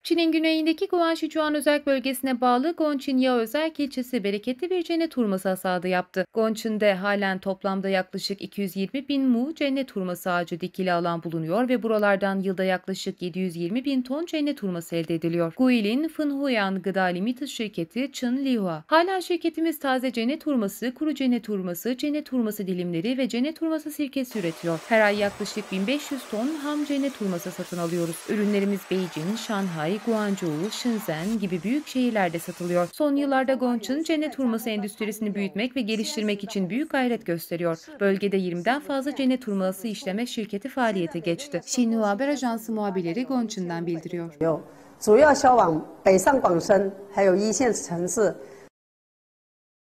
Çin'in güneyindeki Guangxi Özerk Bölgesi'ne bağlı Gongqing Özerk ilçesi bereketli bir cennet hurması hasadı yaptı. Gongqing'de halen toplamda yaklaşık 220 bin mu cennet hurması ağacı dikili alan bulunuyor ve buralardan yılda yaklaşık 720 bin ton cennet hurması elde ediliyor. Guilin Fenhuyan Gıda Limited şirketi Chen Lihua. Halen şirketimiz taze cennet hurması, kuru cennet hurması dilimleri ve cennet hurması sirkesi üretiyor. Her ay yaklaşık 1500 ton ham cennet hurması satın alıyoruz. Ürünlerimiz Beijing, Şanghay, Guangzhou, Shenzhen gibi büyük şehirlerde satılıyor. Son yıllarda Gongqing cennet hurması endüstrisini büyütmek ve geliştirmek için büyük gayret gösteriyor. Bölgede 20'den fazla cennet hurması işleme şirketi faaliyete geçti. Xinhua Haber Ajansı muhabirleri Gongqing'den bildiriyor. 主要销往北上广深还有一线城市。